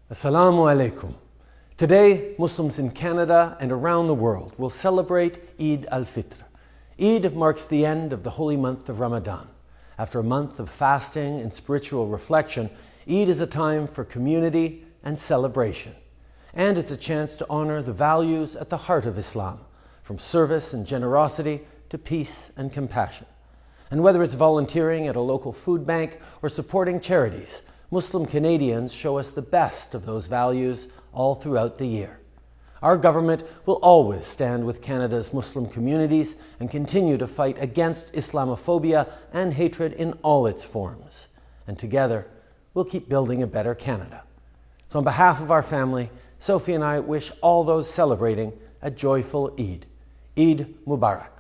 Assalamu alaikum. Today, Muslims in Canada and around the world will celebrate Eid al-Fitr. Eid marks the end of the holy month of Ramadan. After a month of fasting and spiritual reflection, Eid is a time for community and celebration. And it's a chance to honor the values at the heart of Islam, from service and generosity to peace and compassion. And whether it's volunteering at a local food bank or supporting charities, Muslim Canadians show us the best of those values all throughout the year. Our government will always stand with Canada's Muslim communities and continue to fight against Islamophobia and hatred in all its forms. And together, we'll keep building a better Canada. So on behalf of our family, Sophie and I wish all those celebrating a joyful Eid. Eid Mubarak.